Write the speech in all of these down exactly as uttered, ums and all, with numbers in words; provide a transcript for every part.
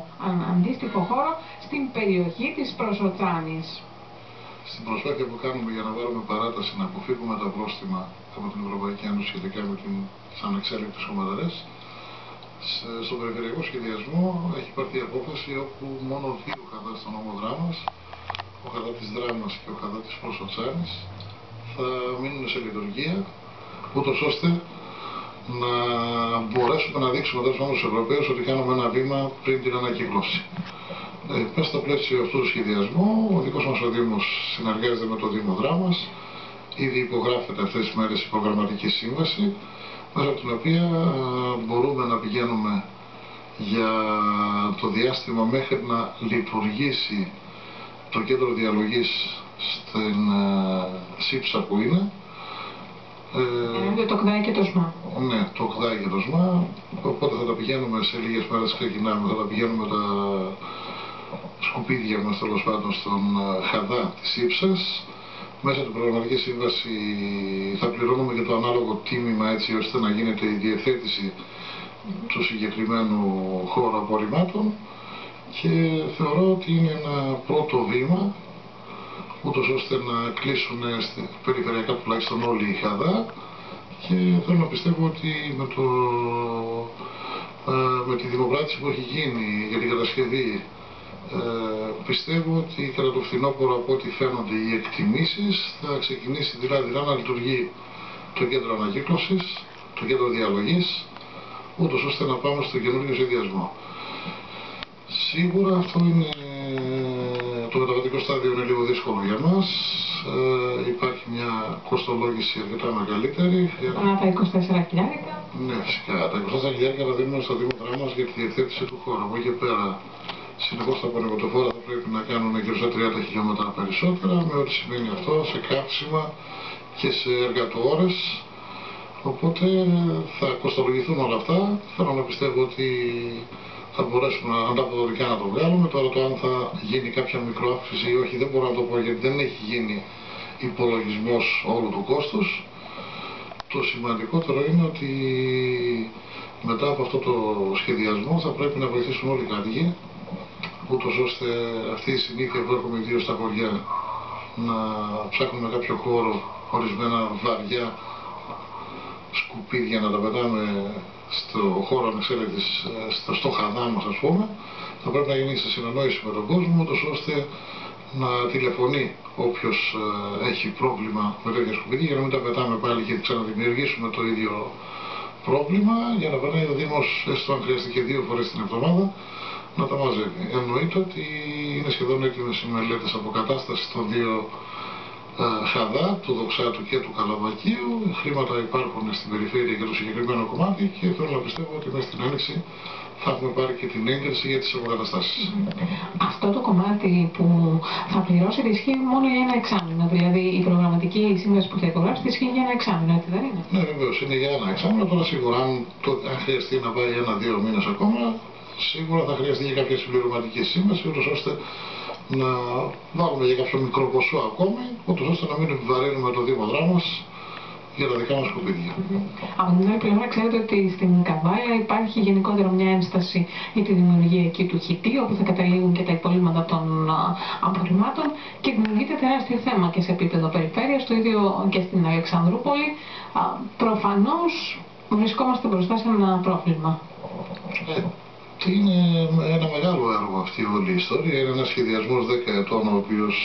αντίστοιχο χώρο στην περιοχή της Προσοτσάνης. Στην προσπάθεια που κάνουμε για να βάλουμε παράταση να αποφύγουμε τα πρόστιμα από την Ευρωπαϊκή Ένωση σχετικά με τις ανεξέλεγκτες χωματερές, στον περιφερειακό σχεδιασμό έχει πάρθει η απόφαση όπου μόνο δύο χαδά στον νόμο Δράμας, ο χαδά της Δράμας και ο χαδά της Προσοτσάνης, θα μείνουν σε λειτουργία, ούτως ώστε να μπορέσουμε να δείξουμε τέλος πάντων στους Ευρωπαίους ότι κάνουμε ένα βήμα πριν την ανακύκλωση. Ε, μέσα στο πλαίσιο αυτού του σχεδιασμού, ο δικός μας ο Δήμος συνεργάζεται με το Δήμο Δράμας. Ήδη υπογράφεται αυτές τις μέρες η προγραμματική σύμβαση, μέσα από την οποία μπορούμε να πηγαίνουμε για το διάστημα μέχρι να λειτουργήσει το κέντρο διαλογής στην ΣΥΠΣΑ που είναι. Ε, το ΚΔΑ και το ΣΜΑ. Ναι, το ΚΔΑ και το ΣΜΑ. Οπότε θα τα πηγαίνουμε σε λίγες μέρες, ξεκινάμε, θα τα πηγαίνουμε τα σκουπίδια μας τέλος πάντων στον χαδά της ύψας. Μέσα από την προγραμματική σύμβαση θα πληρώνουμε και το ανάλογο τίμημα, έτσι ώστε να γίνεται η διευθέτηση του συγκεκριμένου χώρου απορριμμάτων, και θεωρώ ότι είναι ένα πρώτο βήμα ούτως ώστε να κλείσουν περιφερειακά τουλάχιστον όλοι οι χαδά, και θέλω να πιστεύω ότι με, το, με τη δημοπράτηση που έχει γίνει για την κατασκευή, Ε, πιστεύω ότι κατά το φθινόπωρο, από ό,τι φαίνονται οι εκτιμήσεις, θα ξεκινήσει δηλαδή να λειτουργεί το κέντρο ανακύκλωσης, το κέντρο διαλογής, ούτως ώστε να πάμε στο καινούργιο σχεδιασμό. Σίγουρα αυτό είναι, το μεταβατικό στάδιο είναι λίγο δύσκολο για μας. Ε, υπάρχει μια κοστολόγηση αρκετά μεγαλύτερη. Α, τα είκοσι τέσσερα χιλιάρικα. Ναι, φυσικά. Τα είκοσι τέσσερα χιλιάρικα τα δίνουμε στο Δήμο Δράμας για τη διευθέτηση του χώρου. Από εκεί και πέρα, συνεχώς τα πανεπιστημιακά θα πρέπει να κάνουν γύρω στα τριάντα χιλιόμετρα περισσότερα, με ό,τι σημαίνει αυτό σε καύσιμα και σε εργατοώρες. Οπότε θα κοστολογηθούν όλα αυτά. Θέλω να πιστεύω ότι θα μπορέσουμε ανταποδοτικά να το βγάλουμε. Τώρα το αν θα γίνει κάποια μικροάυξηση ή όχι δεν μπορώ να το πω, γιατί δεν έχει γίνει υπολογισμός όλου του κόστους. Το σημαντικότερο είναι ότι μετά από αυτό το σχεδιασμό θα πρέπει να βοηθήσουν όλοι οι κάτοικοι, ούτως ώστε αυτή η συνήθεια που έχουμε ιδίως στα χωριά, να ψάχνουμε κάποιο χώρο, ορισμένα βαριά σκουπίδια να τα πετάμε στο χώρο ανεξέλεγκτης, στο, στο χαδά μας ας πούμε, θα πρέπει να γίνει σε συνεννόηση με τον κόσμο, ούτως ώστε να τηλεφωνεί όποιος ε, έχει πρόβλημα με τέτοια σκουπίδια, για να μην τα πετάμε πάλι και ξαναδημιουργήσουμε το ίδιο πρόβλημα, για να περνάει ο Δήμος, έστω αν χρειαστεί και δύο φορές την εβδομάδα, να τα μαζεύει. Εννοείται ότι είναι σχεδόν έτοιμες οι μελέτες αποκατάστασης των δύο ε, χαδά, του Δοξάτου και του Καλαβακίου. Χρήματα υπάρχουν στην περιφέρεια για το συγκεκριμένο κομμάτι, και θέλω να πιστεύω ότι μέσα στην άνοιξη θα έχουμε πάρει και την έγκριση για τις αποκαταστάσεις. Αυτό το κομμάτι που θα πληρώσετε ισχύει μόνο για ένα εξάμηνο, δηλαδή η προγραμματική σύμβαση που θα υπογράψετε ισχύει για ένα εξάμηνο, έτσι δεν είναι? Ναι, βεβαίως είναι για ένα εξάμηνο. Τώρα σίγουρα αν, το, αν χρειαστεί να πάει ένα-δύο μήνες ακόμα, σίγουρα θα χρειαστεί και κάποια συμπληρωματική σύμβαση, ούτως ώστε να βάλουμε για κάποιο μικρό ποσό ακόμη, ούτως ώστε να μην επιβαρύνουμε το Δήμο Δράμας για τα δικά μας σκουπίδια. Mm-hmm. Από την άλλη πλευρά, ξέρετε ότι στην Καβάλα υπάρχει γενικότερα μια ένσταση για τη δημιουργία εκεί του χιτή, όπου θα καταλήγουν και τα υπολείμματα των απορριμμάτων, και δημιουργείται τεράστιο θέμα και σε επίπεδο περιφέρειας, το ίδιο και στην Αλεξανδρούπολη. Προφανώς βρισκόμαστε μπροστά σε ένα πρόβλημα. Ε, είναι ένα μεγάλο έργο αυτή όλη η ιστορία. Είναι ένας σχεδιασμός δέκα ετών, ο οποίος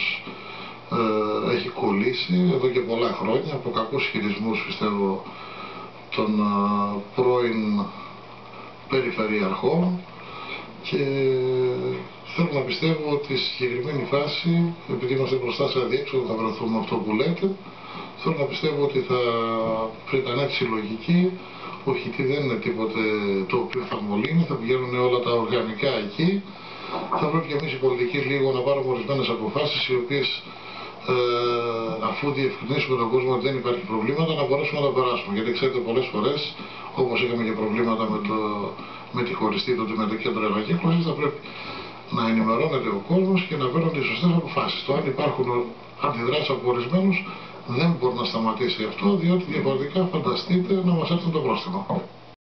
Ε, έχει κολλήσει εδώ και πολλά χρόνια από κακούς χειρισμούς, πιστεύω, των ε, πρώην περιφερειαρχών, και θέλω να πιστεύω ότι στη συγκεκριμένη φάση, επειδή είμαστε μπροστά σε αδιέξοδο, θα βρεθούμε αυτό που λέτε. Θέλω να πιστεύω ότι θα πρέπει να είναι έτσι λογική. Ο χιτή δεν είναι τίποτε το οποίο θα μολύνει, θα πηγαίνουν όλα τα οργανικά εκεί. Θα πρέπει και εμείς οι πολιτικοί λίγο να πάρουμε ορισμένες αποφάσεις, οι οποίες Ε, αφού διευκρινίσουμε τον κόσμο ότι δεν υπάρχει προβλήματα, να μπορέσουμε να τα περάσουμε. Γιατί ξέρετε, πολλές φορές, όπως είχαμε και προβλήματα με, το, με τη χωριστή του με το κέντρο ανακύκλωσης, θα πρέπει να ενημερώνεται ο κόσμος και να παίρνονται οι σωστές αποφάσεις. Το αν υπάρχουν αντιδράσεις από ορισμένους δεν μπορεί να σταματήσει αυτό, διότι διαφορετικά φανταστείτε να μας έρθουν το πρόστιμο.